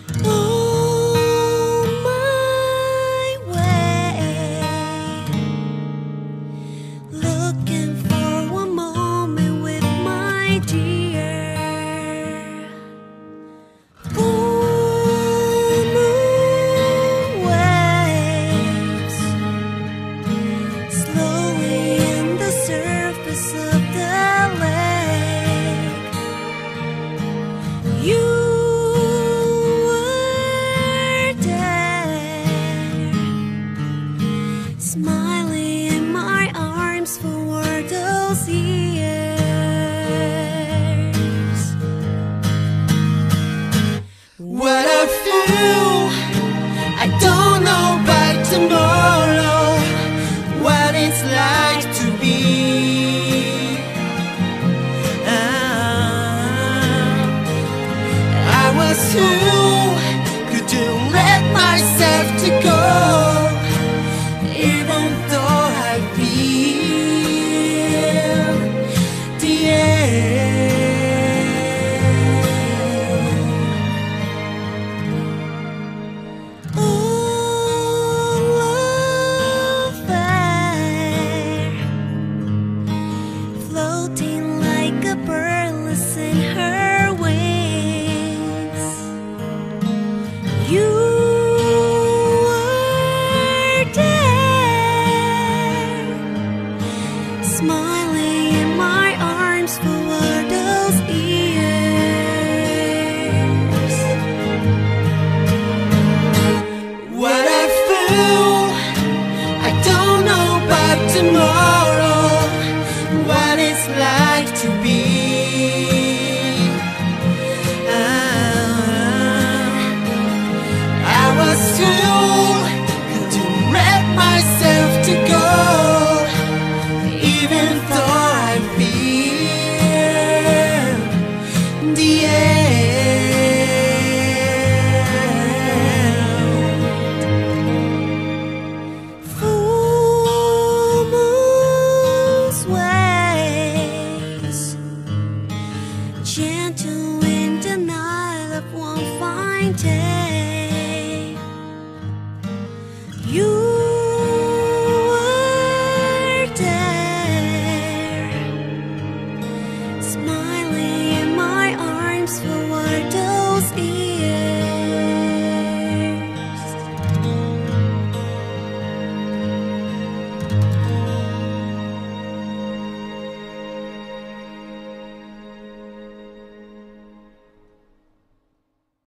On my way, looking for one moment with my dear. Full moon waves slowly in the surface of the lake. You smiling in my arms for those years. What a fool! I don't know by tomorrow what it's like to be. I was who couldn't let myself to go. Even though I feel the end. All of air, floating like a birdless in her wings. You smiling in my arms for those years. What a fool! I don't know about tomorrow what it's like to be. I was too couldn't let myself to go. Even though I feel the end. Full moon's ways, gentle in the night of one fine day.